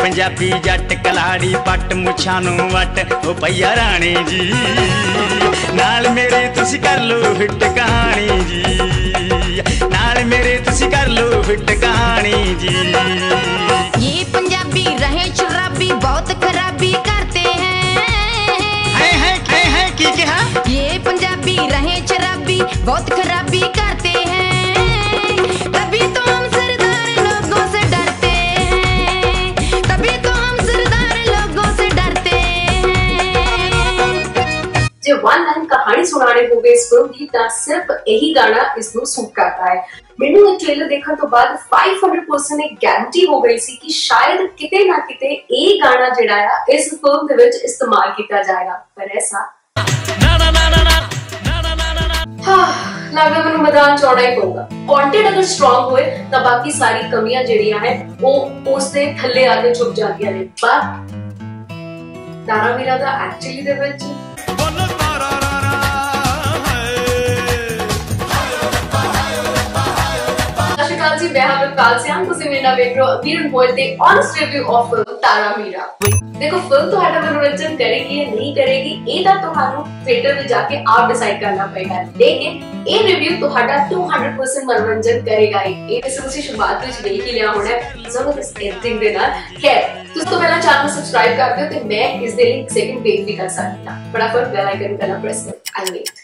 पंजाबी जट कलाड़ी पट मुछां नूं वट ओ भैया राणे जी नाल मेरे तुसी कर लो हिट कहानी जी नाल मेरे तुसी कर लो हिट कहानी जी। ये पंजाबी रहे शराबी बहुत खराबी करते हैं की कहा? ये पंजाबी रहे शराबी बहुत खराबी करते हैं तभी तो हम सरदार लोगों से डरते हैं तभी तो हम सरदार लोगों से डरते हैं। जो वन लाइन कहानी सुनाने होवे इस फिल्म की तां सिर्फ यही गाना इसनूं सूट करता है। मैनू ये ट्रेलर देखने तो बाद 500% एक गारंटी हो गई सी कि शायद किते ना किते ये गाना जिहड़ा है इस फिल्म दे विच इस्तेमाल किया जाएगा पर ऐसा लगदा मैनूं मैदान चौड़ा ही पऊगा। कंटेंट अगर स्ट्रॉन्ग होए तो बाकी सारी कमियां जिहड़ियां है वो उसदे थल्ले आके छुप जांदियां ने पर तारा मीरा दा एक्चुअली दे विच जी मैं हाँ काल से हम तुसी मेरे नाल वेख रहे हो अमीर मोहित दे honest review of film Tara Meera. देखो फिल्म ਤੁਹਾਡਾ मनोरंजन करेगी या नहीं करेगी ये तो ਤੁਹਾਨੂੰ थिएटर में जाके आप डिसाइड करना पड़ेगा लेकिन ये रिव्यू ਤੁਹਾਡਾ 200% मनोरंजन करेगा ये ਤੁਸੀਂ शुरुआत ਵਿੱਚ देख ही लिया होना जबरदस्त एडिटिंग ਦੇ ਨਾਲ। खैर ਤੁਸੀਂ तो पहला चैनल सब्सक्राइब कर दो तो मैं इस दे लिए एक सेकंड वेट भी कर सकती हूं फटाफट बेल आइकन करना प्रेस कर आई वेट।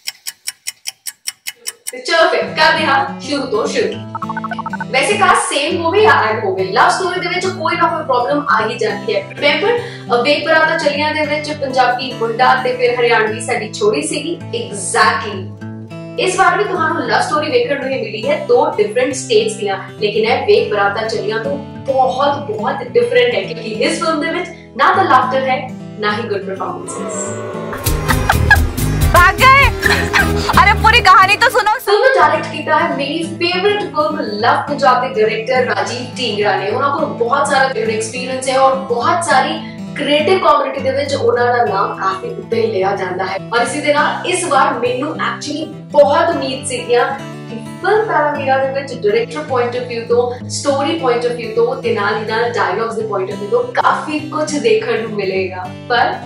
चलो फिर कर दे हां शुरू तो शुरू। वैसे कास्ट सेम होवे या ऐड होवे लव स्टोरी दे विच कोई ना कोई प्रॉब्लम आ ही जाती है। रिमेंबर वेग बराता चलियां दे विच पंजाबी मुंडा ते फिर हरियाणवी साडी छोरी सीगी एग्जैक्टली इस बार भी तुहानू लव स्टोरी वेखण नूं मिली है दो डिफरेंट स्टेट्स दियां लेकिन है वेग बराता चलियां तो बहुत बहुत डिफरेंट है क्योंकि इस फिल्म दे विच ना तो लाफ्टर है ना ही गुड परफॉर्मेंसेस। भाग गए अरे पूरी कहानी तो सुनो। फिल्म डायरेक्ट किया है मेरी फेवरेट फिल्म लव पंजाब के डायरेक्टर राजीव ढींगरा ने। उन्हां कोल बहुत सारा एक्सपीरियंस है और बहुत सारी क्रिएटिव कम्युनिटी दे विच उन्हां दा नाम काफी उत्ते लिया जांदा है और इसी दे नाल इस बार मेनू एक्चुअली बहुत उम्मीद सीगियां कि फिल्म तारा मीरा दे विच डायरेक्टर पॉइंट ऑफ व्यू तो स्टोरी पॉइंट ऑफ व्यू तो ते नाल ही नाल डायलॉग्स दे पॉइंट ऑफ व्यू तो काफी कुछ देखने को मिलेगा पर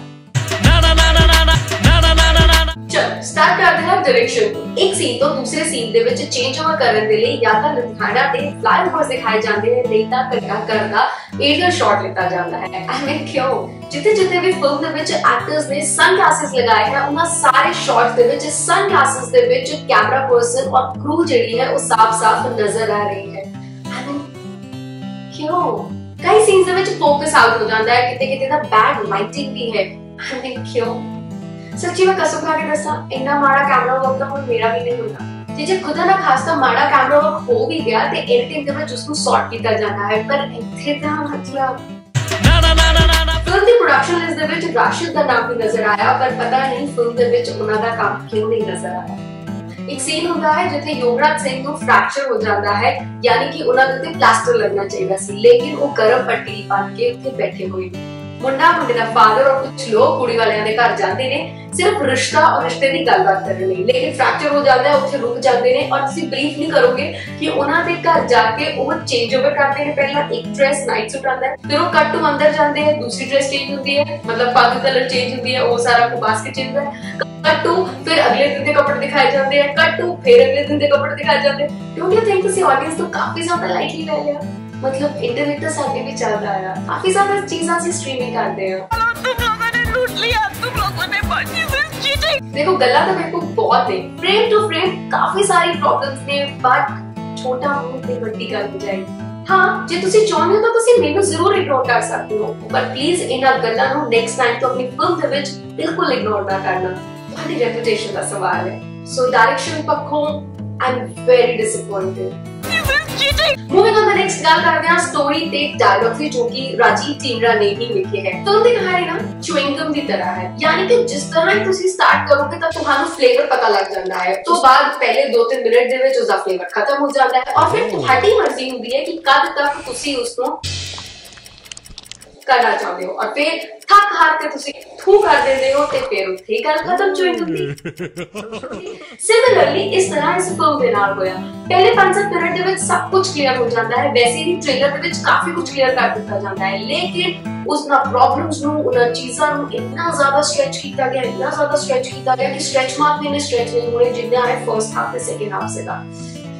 चलो स्टार्ट करते हैं डायरेक्शन। एक सीन तो दूसरे सीन दे विच चेंज ओवर करने दे लिए या तो लुधियाना ते फ्लाईओवर्स दिखाए जाते हैं नहीं तो करदा एरियल शॉट लेता जाता है। आई मीन क्यों जिथे जिथे भी फिल्म दे विच एक्टर्स ने सनग्लासेस लगाए हैं उन्हां सारे शॉट्स दे विच सनग्लासेस दे विच कैमरा पर्सन और क्रू जेडी है वो साफ-साफ नजर आ रही है। आई मीन क्यों कई सीन्स दे विच फोकस आउट हो जाता है किते-किते दा बैड लाइटिंग भी है। आई मीन क्यों सच्ची मैं कसम खा के दसा इतना माड़ा कैमरा वर्क तो हुण मेरा भी नहीं होता जे खुदा ना खासा माड़ा कैमरा वर्क हो भी गया ते एडिटिंग दे विच उसको सॉर्ट किया जाता है पर इथे दा मतलब फिल्म दी प्रोडक्शन लिस्ट दे विच राशिद दा नाम भी नजर आया पर पता नहीं फिल्म दे विच उन्हां दा काम क्यों नहीं नजर आया। एक सीन होता है जिथे युवराज सिंह को फ्रैक्चर हो जाता है यानी कि उन्हां दे प्लास्टर लगना चाहिए सी लेकिन वो गरम पट्टी पा के उत्थे बैठे हुए मुंडा मुंडे दा फादर और कुछ लोग कुड़ी वालियां दे घर जाते ने सिर्फ रिश्ता और रिश्ते दी गलबात करने लई लेकिन फ्रैक्चर हो जाता है उत्थे रुक जाते ने और तुसी बिलीव नहीं करोगे कि उन्हां दे घर जाके वो चेंज ओवर करते हैं। पहला एक ड्रेस नाइट सूट आंदा है फिर वो कट टू अंदर जाते हैं दूसरी ड्रेस चेंज होती है मतलब पग कलर चेंज होती है वो सारा को बास्केट चेंज होता है कट टू फिर अगले दिन के कपड़े दिखाए जाते हैं कट टू फिर अगले दिन के कपड़े दिखाए जाते हैं। डोंट यू थिंक तुसी ऑडियंस तो काफी ज्यादा लाइटली ले लिया मतलब इंटरनेट तो साडे भी चलदा है काफी ज्यादा चीज़ां से स्ट्रीमिंग करते हैं तुम लोगों ने लूट लिया तुम लोगों ने बाकी से चीटिंग। देखो गल्ला तो मेरे को बहुत है फ्रेम टू फ्रेम काफी सारी प्रॉब्लम्स ने बट छोटा मुंह ते बड़ी गल हो जाएगी। हाँ जे तुसी चाहते हो तो तुसी मेनू जरूर इग्नोर कर सकते हो पर प्लीज इन्हां गल्लां नूं नेक्स्ट टाइम तो अपनी फिल्म दे विच बिल्कुल इग्नोर ना करना तुम्हारी रेपुटेशन का सवाल है। सो डायरेक्शन पक्षों I am very disappointed. Moving on the next गल करते हैं स्टोरी ते डायलॉग से जो कि राजीव ढींगरा ने ही लिखे हैं। फिल्म दी कहानी ना च्युइंगम की तरह है यानी कि जिस तरह ही तुसी स्टार्ट करोगे तब तुहानू फ्लेवर पता लग जाता है तो बाद पहले 2-3 मिनट दे विच उसका फ्लेवर खत्म हो जाता है और फिर तुम्हारी मर्जी होती है कि कद तक तुसी उसको करना चाहते हो और फिर थक हार के तुसी थू कर देते हो ते फिर उत्थे ही गल खत्म जो होंदी। सिमिलरली इस तरह इस फिल्म दे नाल होया। पहले 5-7 मिनट दे विच सब कुछ क्लियर हो जाता है, वैसे ही ट्रेलर दे विच काफी कुछ क्लियर कर दिता जाता है, लेकिन उसना प्रॉब्लम्स नु उना चीज़ां नु इतना ज्यादा स्ट्रेच कीता गया, इतना ज्यादा स्ट्रेच कीता गया कि स्ट्रेच मार्क भी ने स्ट्रेच नहीं होने जितने आए फर्स्ट हाफ ते सेकंड हाफ से का।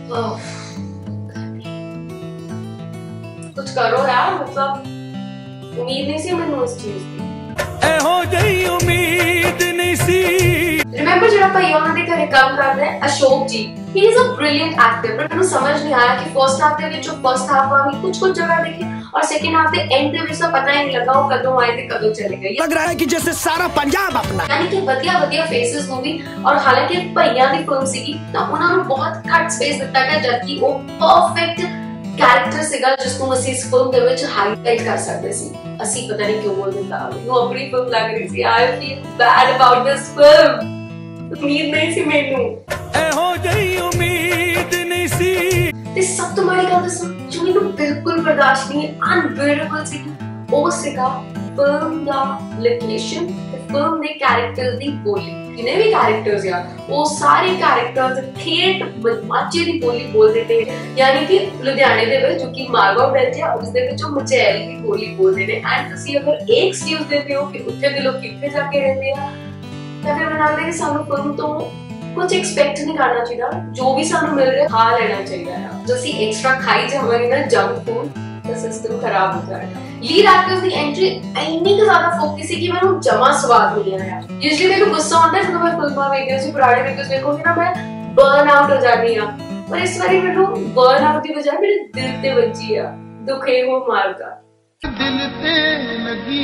कुछ करो यार, मतलब उम्मीद नहीं सी मैनू इस चीज की, एहो जही उम्मीद नहीं सी। रिमेंबर जरा भैया उन्हां दे घरे काम करदा है Ashok ji, he is a brilliant actor, but मैनू समझ नहीं आया कि फर्स्ट हाफ दे विच फर्स्ट हाफ वाली कुछ जगह देखी और सेकंड हाफ दे एंड दे विच पता ही नहीं लगा वो कदों आए थे कदों चले गए। लग रहा है कि जैसे सारा पंजाब अपना, यानी कि वधिया फेसेस मूवी, और हालांकि भैया दी फिल्म सीगी तो उन्हां नू बहुत घट स्पेस दिता गया जबकि वो परफेक्ट कैरेक्टर सीगा जिसको ਅਸੀਂ ਇਸ ਫਿਲਮ ਦੇ ਵਿੱਚ ਹਾਈਲਾਈਟ ਕਰ ਸਕਦੇ ਸੀ। ਅਸੀਂ ਪਤਾ ਨਹੀਂ ਕਿਉਂ ਬੋਲ ਦਿੰਦਾ ਮੈਨੂੰ ਆਪਣੀ ਫਿਲਮ ਲੱਗ ਰਹੀ ਸੀ। I feel bad about this film, ਉਮੀਦ ਨਹੀਂ ਸੀ ਮੈਨੂੰ, ਇਹੋ ਜਿਹੀ ਉਮੀਦ ਨਹੀਂ ਸੀ। ਤੇ ਸਭ ਤੋਂ ਬੜੀ ਗੱਲ ਦੱਸਾਂ ਜੋ ਮੈਨੂੰ ਬਿਲਕੁਲ ਬਰਦਾਸ਼ਤ ਨਹੀਂ, ਅਨਬੀਅਰੇਬਲ ਸੀ, ਉਹ ਸੀਗਾ ਫਿਲਮ ਦਾ ਲੋਕੇਸ਼ਨ ਤੇ ਫਿਲਮ ਦੇ कैरेक्टर्स ਦੀ ਬੋਲੀ। जिन्हें भी कैरेक्टर्स या वो सारे कैरेक्टर्स ठेठ बदमाशी दी बोली बोल देते हैं, यानी कि लुधियाने दे विच जो कि मारवा बेल्ट है उस दे विच मचैल दी बोली बोलते हैं। एंड तुसी अगर एक एक्सक्यूज देते हो कि उत्थे दे लोग किथे जाके रहंदे आ तां फिर बना दे कि सानू फिल्म तो कुछ एक्सपेक्ट नहीं करना चाहिए, जो भी सानू मिल रहा है खा लेना चाहिए है। जो सी एक्स्ट्रा खाई जावांगे ना जंक फूड तो सिस्टम खराब हो जाएगा। लीड एक्टर्स दी एंट्री इतनी ज्यादा फोकी सी कि मैंने जमा स्वाद नहीं आया। यूजुअली मेरे गुस्सा आता है जब मैं फिल्मां वीडियोस सी पुराने वीडियोस देखूंगी ना मैं बर्न आउट हो जाती हां, पर इस बारी मैंने बर्न आउट की बजाय मेरे दिल ते बजी आ, दुखे हो मारदा दिल ते लगी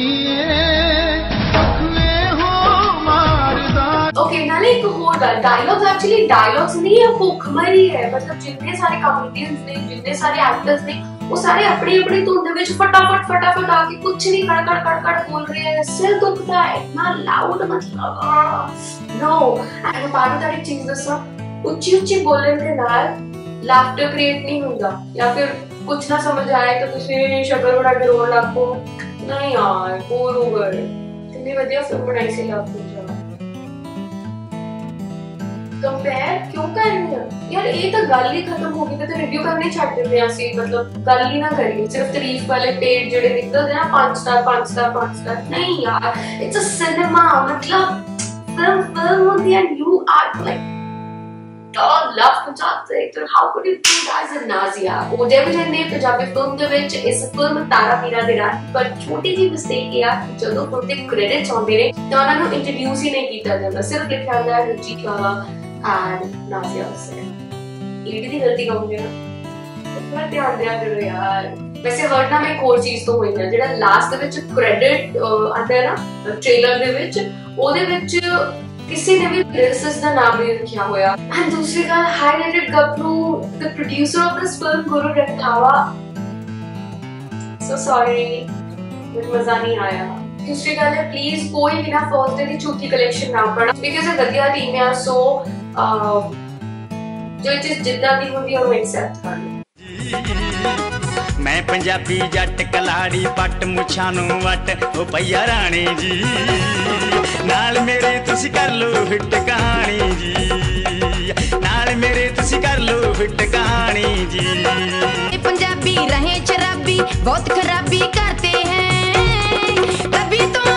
दुखे हो मारदा। ओके नाले एक और बात, डायलॉग्स एक्चुअली डायलॉग्स नहीं है, भुखमरी है। मतलब जितने सारे कॉमेडियंस ने, जितने सारे एक्टर्स ने, वो सारे अपनी अपनी धुन दे विच फटाफट आके कुछ नहीं कड़ बोल रहे हैं, सिर दुखता है इतना लाउड, मतलब नो। एंड पार्ट दैट चीज दसा उच्ची बोलने के नाल लाफ्टर क्रिएट नहीं होता, या फिर कुछ ना समझ आए तो तुसी शक्ल उड़ा के रोन लग पो, नहीं यार बोर हो गए। इतनी वधिया फिल्म बनाई सी लाफ्टर कंपेयर क्यों कर रहे हैं यार, ये तो गल ही खत्म हो गई तो रिव्यू करने छड़ देते हैं ਅਸੀਂ, मतलब गल ही ना करिए, सिर्फ तारीफ वाले पेज जेडे निकलते हैं ना 5 स्टार नहीं यार, इट्स अ सिनेमा, मतलब फिल्म होती है and you are like love Punjab director, how could you do that as a Nazia. ਉਹ ਡੈਬਿਊਟ ਨੇ ਪੰਜਾਬੀ ਫਿਲਮ ਦੇ ਵਿੱਚ ਇਸ ਫਿਲਮ ਤਾਰਾ ਮੀਰਾ ਦੇ ਰਾਹੀਂ, ਪਰ ਛੋਟੀ ਜਿਹੀ ਮਿਸਟੇਕ ਇਹ ਆ ਕਿ ਜਦੋਂ ਫਿਲਮ ਦੇ ਕ੍ਰੈਡਿਟਸ ਆਉਂਦੇ ਨੇ ਤਾਂ ਉਹਨਾਂ ਨੂੰ ਇੰਟਰੋਡਿਊਸ ਹੀ ਨਹੀਂ ਕੀਤਾ ਜਾਂਦਾ, ਸਿਰਫ ਲਿਖਿਆ ਹੁੰਦਾ ਹੈ Ranjit Bawa and Nazia Hussain। ईडी दी गलती कहूंगे ना, थोड़ा ध्यान दिया करो यार। वैसे हर्ट ना मैं एक और चीज तो हुई ना, जेड़ा लास्ट दे विच क्रेडिट आंदा है ना ट्रेलर दे विच, ओदे विच किसी ने भी लिरिसिस्ट दा नाम नहीं लिखा होया। एंड दूसरी गल, हाईलाइटेड गबरू the producer of this film Guru Randhawa, so sorry मुझे मजा नहीं आया। दूसरी गल है प्लीज कोई भी ना फर्स्ट डे दी झूठी कलेक्शन ना पढ़ना, बिकॉज़ ये वधिया टीम है, सो जो चीज जिद्दां दी होंदी है वो एक्सेप्ट कर लो। मैं पंजाबी जट कलाड़ी पट मुछां नूं वट ओ भैया राणे जी, नाल मेरे तुसी कर लो हिट कहानी जी, नाल मेरे तुसी कर लो हिट कहानी जी। पंजाबी रहे शराबी बहुत खराबी करते हैं, तभी तो